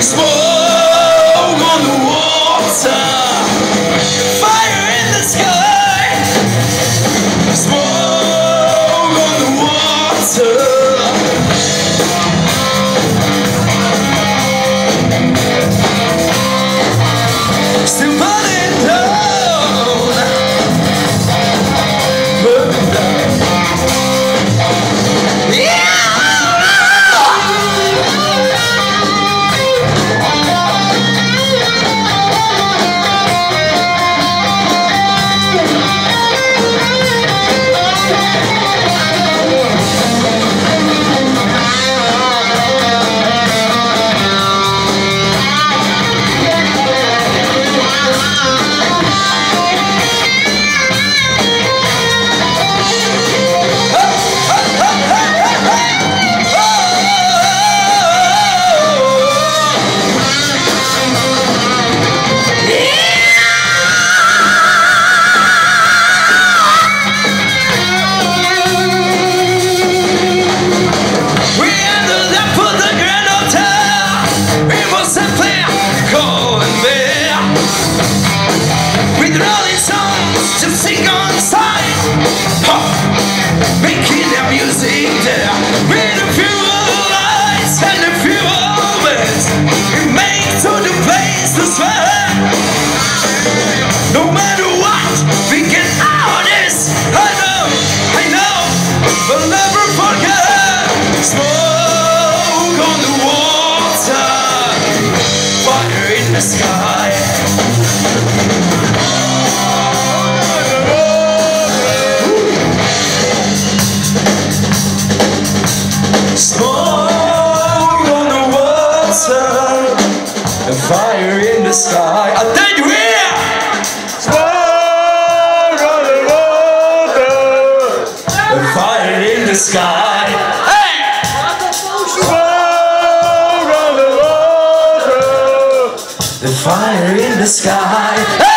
Smoke on the water, fire in the sky. Smoke on the water. Still burning down, burning down. Yeah! Making their music there, with a few lights and a few moments, it makes to the place to swear. No matter what, we get out of this. I know, we'll never forget. Smoke on the water, fire in the sky. Smoke on the water, and fire in the sky. I tell you here. Smoke on the water, and fire in the sky. Hey! Smoke on the water, and fire in the sky. Hey!